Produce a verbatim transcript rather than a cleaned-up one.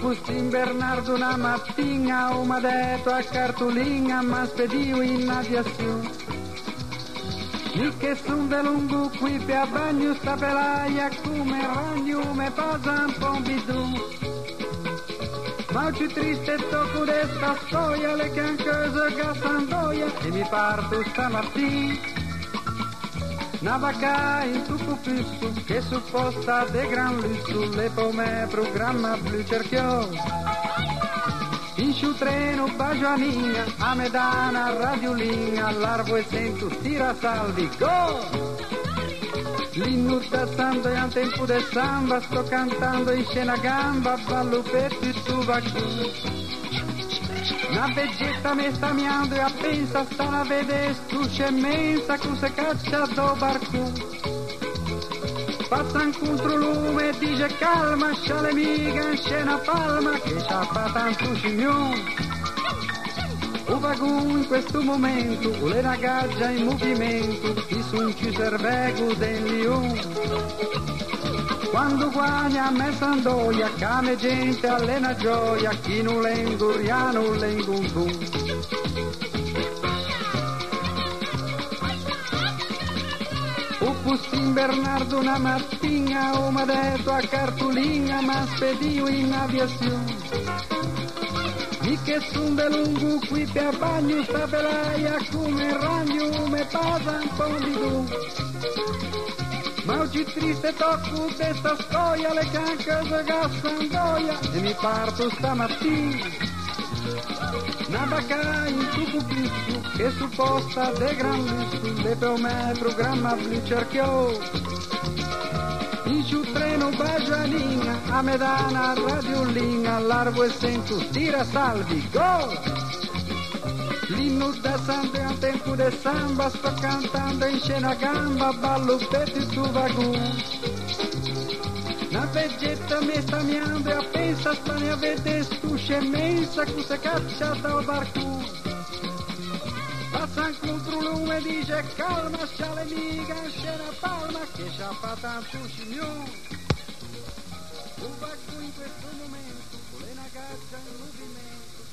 Pustin Bernardo una mattina o m'ha detto a cartolina ma spedivo in aviazione. Mi che son de lungo qui per bagno sta pelaia come ragno me pasa un po' bidù. Ma oggi triste tocco d'esta storia le canchose gassandoia e mi parto stamattina. Una vacca in tuffo più che supposta de gran lusso le pome programma blu cerchiò. In su treno bagianina a medana radiolina l'arvo e sento tira salvi go. L'inno danzando e a tempo de samba sto cantando in scena gamba ballo per tutto vacuo. Una vegetta mi sta miando e a pensa sta a vedere stuccia immensa che se caccia do barco. Passa incontro lume e dice calma, sciale mica in scena palma che c'ha fa tanto scimmione. O vagù in questo momento, le ragazze in movimento, chi son ci servego del lione. Quando guagna a me sandoia, cane gente allena gioia, chi non lengo riano lengo un bum. O Pustin Bernardo una mattina, o m'ha detto a cartolina, ma spedivo in aviazione. Mi che son de lungo qui per bagno sta pelaia come il ragno me pasa un po' di tu. Ma oggi triste tocco questa storia le canche gassandoia e mi parto stamattina. Una vacca in tuffo più che supposta de gran lusso le per me programma blu cerchiò. In su treno bagianina a medana radiolina l'arvo e sento tira salvi go. L'inno da santo a tempo de samba sto cantando in scena gamba ballo per tutto vagù. Una veggetta mi sta miando e a pensa stane a vedere stuscia immensa che se caccia dal barco. Passa incontro lume e dice calma sciale mica in scena palma che c'ha fa tanto signore. Un vagù in questo momento con le ragazze in movimento